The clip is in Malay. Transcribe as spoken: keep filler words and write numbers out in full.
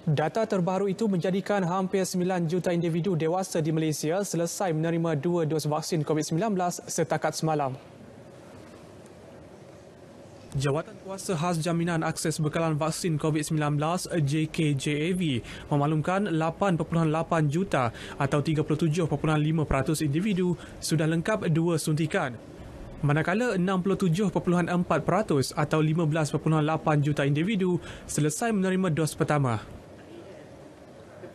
Data terbaru itu menjadikan hampir sembilan juta individu dewasa di Malaysia selesai menerima dua dos vaksin COVID sembilan belas setakat semalam. Jawatan Kuasa Khas Jaminan Akses Bekalan Vaksin COVID sembilan belas J K J A V memaklumkan lapan perpuluhan lapan juta atau tiga puluh tujuh perpuluhan lima peratus individu sudah lengkap dua suntikan. Manakala enam puluh tujuh perpuluhan empat peratus atau lima belas perpuluhan lapan juta individu selesai menerima dos pertama.